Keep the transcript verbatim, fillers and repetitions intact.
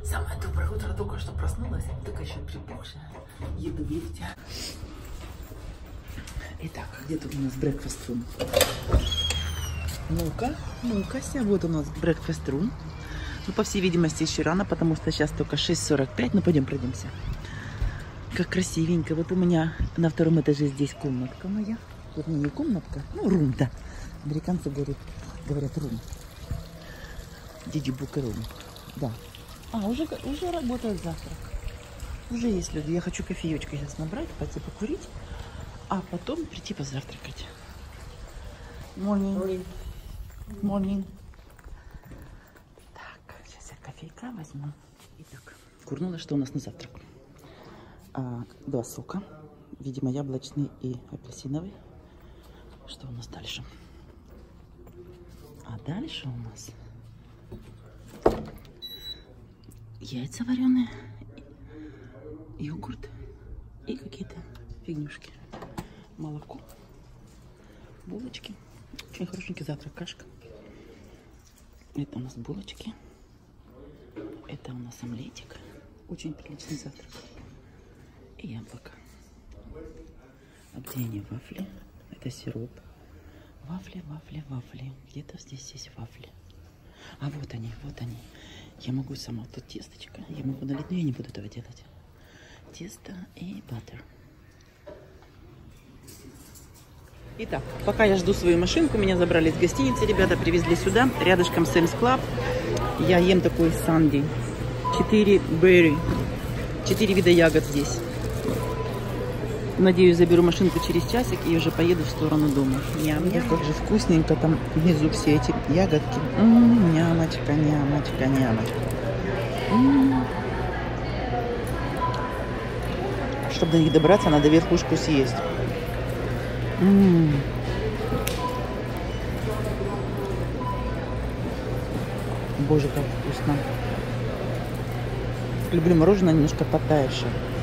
Самое доброе утро, только что проснулась, только еще припухшая. Еду, видите? Итак, где тут у нас breakfast room? Ну-ка, ну-ка, вот у нас breakfast room. Ну, по всей видимости, еще рано, потому что сейчас только шесть сорок пять. Ну, пойдем пройдемся. Как красивенько. Вот у меня на втором этаже здесь комнатка моя. Вот не комнатка, ну, рум, да. Американцы говорят, говорят рум. Диди Бука рум. Да. А, уже, уже работает завтрак. Уже есть люди. Я хочу кофеечка сейчас набрать, пойти покурить, а потом прийти позавтракать. Morning. Morning. Так, сейчас я кофейка возьму. Итак, курнула, что у нас на завтрак. А, два сока. Видимо, яблочный и апельсиновый. Что у нас дальше? А дальше у нас яйца вареные, йогурт и какие-то фигнюшки. Молоко, булочки. Очень хорошенький завтрак, кашка. Это у нас булочки. Это у нас омлетик. Очень приличный завтрак. И яблоко. А где они? Вафли. Это сироп. Вафли, вафли, вафли. Где-то здесь есть вафли. А вот они, вот они. Я могу сама тут тесточко. Я могу налить, но я не буду этого делать. Тесто и баттер. Итак, пока я жду свою машинку, меня забрали из гостиницы, ребята привезли сюда, рядышком Sam's Club. Я ем такой санди. Четыре берри. Четыре вида ягод здесь. Надеюсь, заберу машинку через часик и уже поеду в сторону дома. Ням-ням. Как же вкусненько там внизу все эти ягодки. М-м, нямочка, нямочка, нямочка. М-м. Чтобы до них добраться, надо верхушку съесть. М-м. Боже, как вкусно. Люблю мороженое немножко потаявшее.